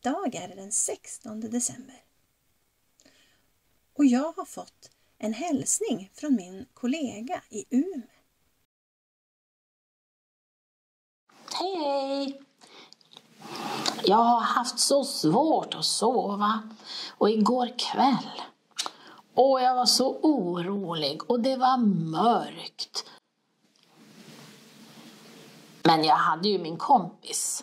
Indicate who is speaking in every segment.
Speaker 1: Idag är det den 16 december. Och jag har fått en hälsning från min kollega i Umeå.
Speaker 2: Hej! Jag har haft så svårt att sova. Och igår kväll. Och jag var så orolig och det var mörkt. Men jag hade ju min kompis.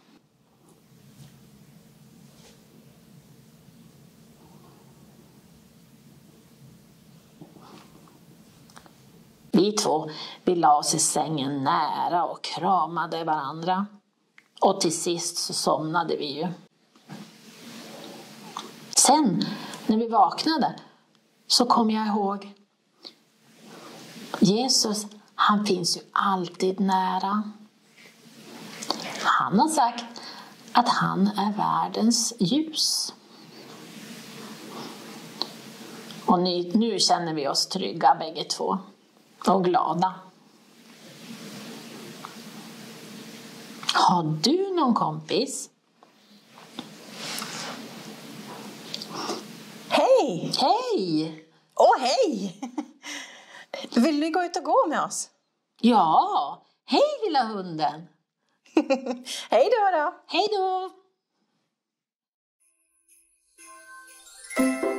Speaker 2: Vi två, vi la oss i sängen nära och kramade varandra. Och till sist så somnade vi ju. Sen, när vi vaknade, så kom jag ihåg. Jesus, han finns ju alltid nära. Han har sagt att han är världens ljus. Och nu känner vi oss trygga bägge två. Och glada. Har du någon kompis?
Speaker 1: Hej!
Speaker 2: Hej!
Speaker 1: Åh, hej! Vill du gå ut och gå med oss?
Speaker 2: Ja, hej lilla hunden!
Speaker 1: Hej då!
Speaker 2: Hej då!